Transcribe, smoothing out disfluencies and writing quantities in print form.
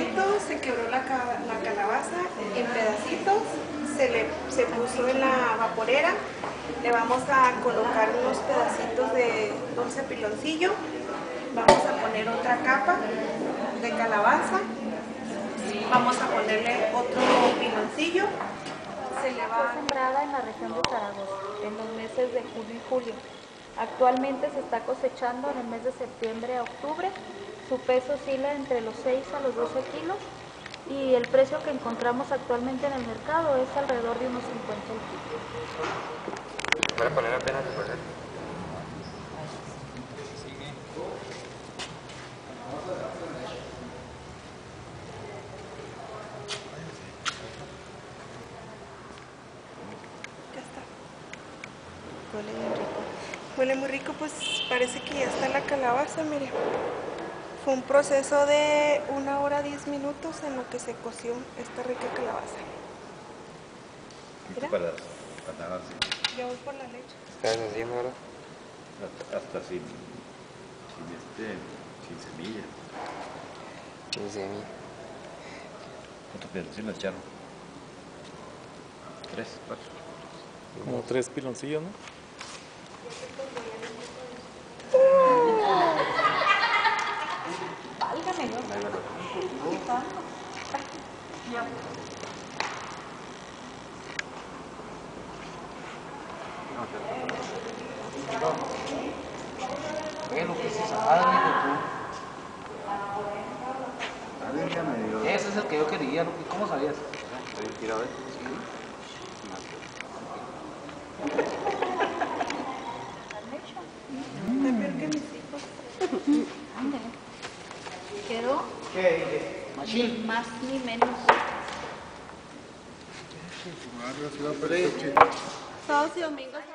momento se quebró la calabaza en pedacitos, se puso en la vaporera. Le vamos a colocar unos pedacitos de dulce piloncillo. Vamos a poner otra capa de calabaza. Vamos a ponerle otro piloncillo. Fue sembrada en la región de Zaragoza en los meses de junio y julio. Actualmente se está cosechando en el mes de septiembre a octubre. Su peso oscila entre los 6 a los 12 kilos y el precio que encontramos actualmente en el mercado es alrededor de unos 50 el kilo. ¿Para poner apenas el proceso? Ya está. Huele muy rico. Huele muy rico, pues parece que ya está la calabaza, mire. Fue un proceso de 1 hora 10 minutos en lo que se coció esta rica calabaza. ¿Listo para darse? Ya voy por la leche. ¿Estás haciendo ahora? Hasta sin semilla. Sin semilla. ¿Cuántos pedacos le echaron? 3, 4. Como 3 piloncillos, ¿no? Válgame, ¿no? Ya. Lo que se sabe, ese es el que yo quería, ¿cómo sabías? Quiero ver. Está peor que mis hijos. Ándale. Quedó ni más ni menos. Sábados y domingos.